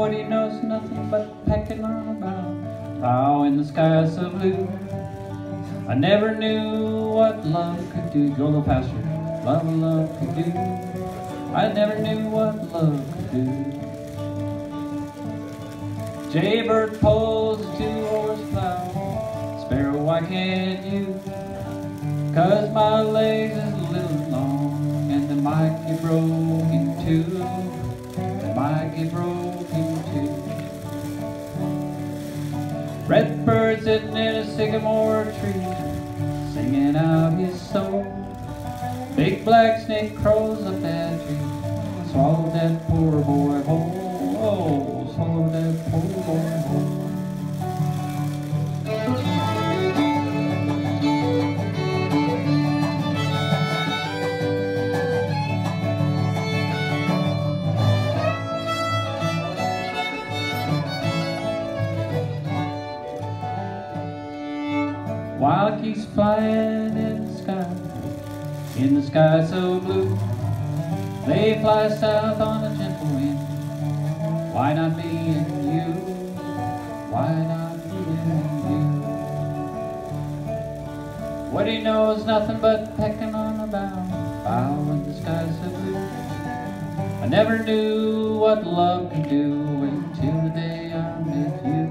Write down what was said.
what he knows nothing but pecking on a bough, bough in the sky so blue. I never knew what love could do. Go a little faster. Love could do. I never knew what love could do. Jaybird pulls a two-horse plow. Sparrow, why can't you? 'Cause my legs is a little long, and they might get broke in two. They might get broke in two. Redbird sitting in a sycamore tree, singing out his soul. Big black snake crawls up that tree, swallowed that poor boy whole. Oh, swallowed that poor boy whole. Wild geese flying in the sky so blue. They fly south on a gentle wind. Why not me and you? Why not me and you? What he knows nothing but pecking on a bough, bough in the sky so blue. I never knew what love could do until the day I met you.